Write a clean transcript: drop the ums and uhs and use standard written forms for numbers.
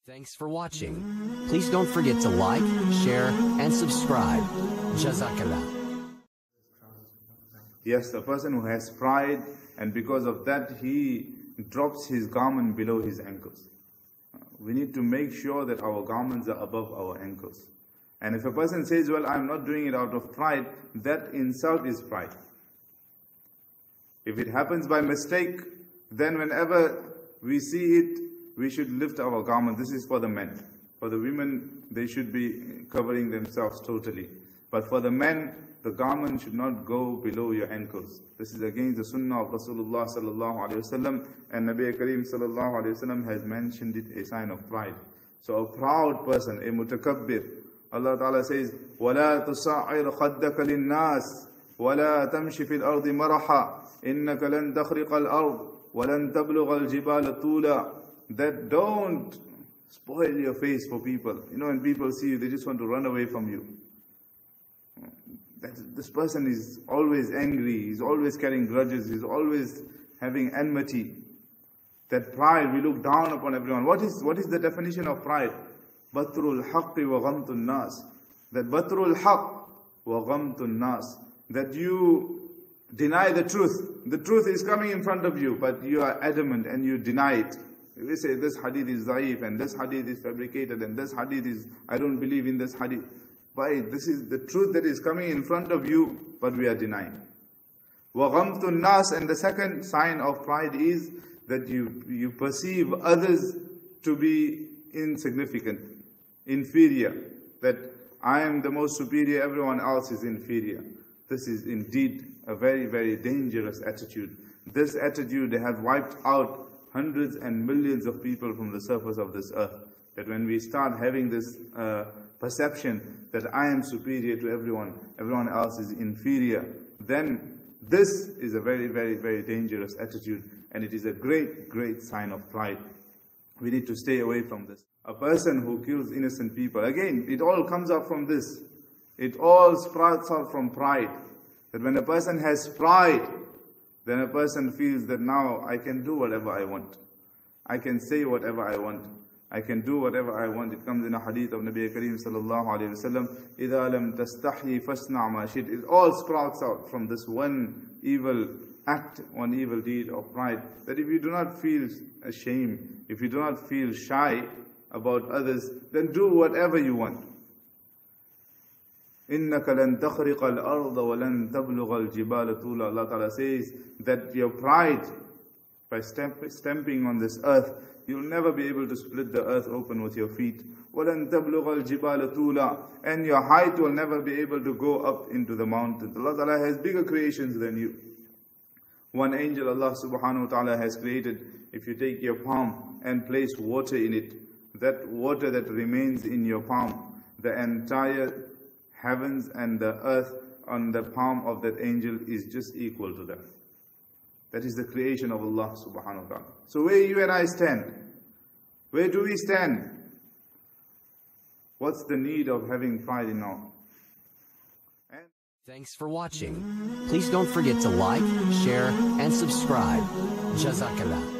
Thanks for watching. Please don't forget to like, share, and subscribe. Jazakallah. Yes, the person who has pride, and because of that he drops his garment below his ankles. We need to make sure that our garments are above our ankles. And if a person says, well, I'm not doing it out of pride, that insult is pride. If it happens by mistake, then whenever we see it, we should lift our garment. This is for the men. For the women, they should be covering themselves totally. But for the men, the garment should not go below your ankles. This is against the sunnah of Rasulullah sallallahu alaihi wasallam, and Nabi Kareem sallallahu alaihi wasallam has mentioned it a sign of pride. So a proud person, a mutakabbir, Allah Ta'ala says, وَلَا تُصَعِّرْ خَدَّكَ لِلنَّاسِ وَلَا تَمْشِ فِي الْأَرْضِ مَرَحًا إِنَّكَ لَن تَخْرِقَ الْأَرْضِ وَلَن تَبْلُغَ الْجِبَالَ طُولًا. That don't spoil your face for people. You know, when people see you, they just want to run away from you. This person is always angry, he's always carrying grudges, he's always having enmity. That pride, we look down upon everyone. What is the definition of pride? Batrul haqqi wa ghamtun nas. That batrul haqq wa ghamtun nas. That you deny the truth. The truth is coming in front of you, but you are adamant and you deny it. We say this hadith is da'if, and this hadith is fabricated, and this hadith is, I don't believe in this hadith. Why? This is the truth that is coming in front of you, but we are denying. Wa ghamtun nas, and the second sign of pride is that you perceive others to be insignificant, inferior, that I am the most superior, everyone else is inferior. This is indeed a very, very dangerous attitude. This attitude has wiped out hundreds and millions of people from the surface of this earth. That when we start having this perception that I am superior to everyone else is inferior, then this is a very, very, very dangerous attitude, and it is a great, great sign of pride. We need to stay away from this. A person who kills innocent people, again, it all comes up from this. It all sprouts out from pride. That when a person has pride, then a person feels that now I can do whatever I want. I can say whatever I want. I can do whatever I want. It comes in a hadith of Nabi Kareem sallallahu alayhi wa sallam, إِذَا لَمْ تَسْتَحْيِ فَاسْنَعْ مَا شِئْتَ. It all sprouts out from this one evil act, one evil deed of pride. That if you do not feel ashamed, if you do not feel shy about others, then do whatever you want. إِنَّكَ لَن تَخْرِقَ الْأَرْضَ وَلَن تَبْلُغَ الْجِبَالَ طُولًا. Allah Ta'ala says that your pride, by stamping on this earth, you'll never be able to split the earth open with your feet. وَلَن تَبْلُغَ الْجِبَالَ طُولًا. And your height will never be able to go up into the mountains. Allah Ta'ala has bigger creations than you. One angel Allah Subhanahu wa Ta'ala has created, if you take your palm and place water in it, that water that remains in your palm, the entire heavens and the earth on the palm of that angel is just equal to that. That is the creation of Allah subhanahu wa ta'ala. So where you and I stand? Where do we stand? What's the need of having pride in all? Thanks for watching. Please don't forget to like, share, and subscribe. Jazakallah.